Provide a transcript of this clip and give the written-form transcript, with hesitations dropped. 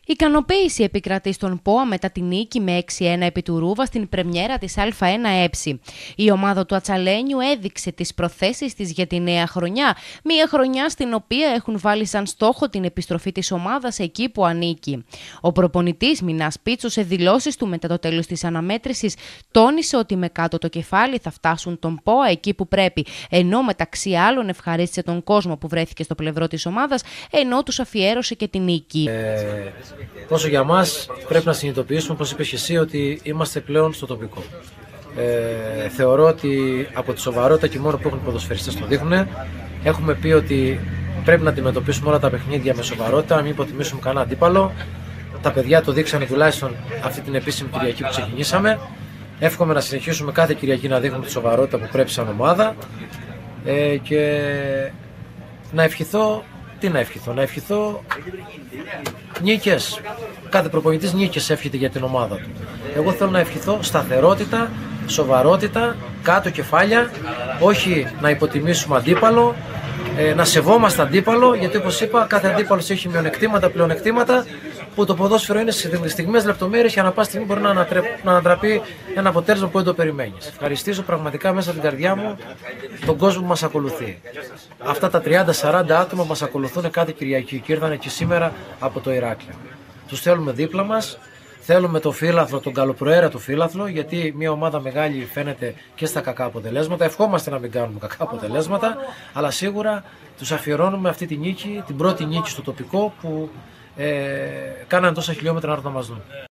Ικανοποίηση επικρατεί στον ΠΟΑ μετά την νίκη με 6-1 επί του Ρούβα στην πρεμιέρα της Α1 Η ομάδα του Ατσαλένιου έδειξε τις προθέσεις της για τη νέα χρονιά, μια χρονιά στην οποία έχουν βάλει σαν στόχο την επιστροφή της ομάδας εκεί που ανήκει. Ο προπονητής Μινάς Πίτσος, σε δηλώσεις του μετά το τέλος της αναμέτρησης, τόνισε ότι με κάτω το κεφάλι θα φτάσουν τον ΠΟΑ εκεί που πρέπει, ενώ μεταξύ άλλων ευχαρίστησε τον κόσμο που βρέθηκε στο πλευρό της ομάδας, ενώ τους αφιέρωσε και την νίκη. Όσο για μας πρέπει να συνειδητοποιήσουμε, όπως είπες και εσύ, ότι είμαστε πλέον στο τοπικό. Θεωρώ ότι από τη σοβαρότητα και μόνο που έχουν οι ποδοσφαιριστές το δείχνουν. Έχουμε πει ότι πρέπει να αντιμετωπίσουμε όλα τα παιχνίδια με σοβαρότητα, να μην υποτιμήσουμε κανένα αντίπαλο. Τα παιδιά το δείξανε τουλάχιστον αυτή την επίσημη Κυριακή που ξεκινήσαμε. Εύχομαι να συνεχίσουμε κάθε Κυριακή να δείχνουμε τη σοβαρότητα που πρέπει σαν ομάδα και να ευχηθώ. Τι να ευχηθώ, να ευχηθώ νίκες. Κάθε προπονητής νίκες εύχεται για την ομάδα του. Εγώ θέλω να ευχηθώ σταθερότητα, σοβαρότητα, κάτω κεφάλια, όχι να υποτιμήσουμε αντίπαλο, να σεβόμαστε αντίπαλο, γιατί όπως είπα κάθε αντίπαλος έχει μειονεκτήματα, πλεονεκτήματα, που το ποδόσφαιρο είναι σε στιγμές λεπτομέρειες και ανά πάση στιγμή μπορεί να ανατραπεί ένα αποτέλεσμα που δεν το περιμένεις. Ευχαριστήσω πραγματικά μέσα από την καρδιά μου τον κόσμο που μας ακολουθεί. Αυτά τα 30-40 άτομα μας ακολουθούν κάθε Κυριακή και ήρθαν και σήμερα από το Ηράκλειο. Τους θέλουμε δίπλα μας. Θέλουμε το φύλαθλο, τον καλοπροαίρετο φύλαθλο, γιατί μια ομάδα μεγάλη φαίνεται και στα κακά αποτελέσματα. Ευχόμαστε να μην κάνουμε κακά αποτελέσματα, αλλά σίγουρα τους αφιερώνουμε αυτή τη νίκη, την πρώτη νίκη στο τοπικό που κάνανε τόσα χιλιόμετρα να έρθουν να μας δουν.